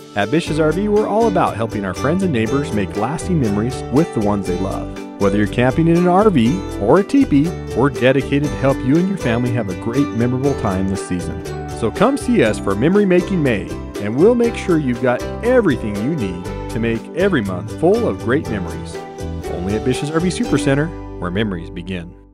At Bish's RV, we're all about helping our friends and neighbors make lasting memories with the ones they love. Whether you're camping in an RV or a teepee, we're dedicated to help you and your family have a great, memorable time this season. So come see us for Memory Making May, and we'll make sure you've got everything you need to make every month full of great memories. Only at Bish's RV Supercenter, where memories begin.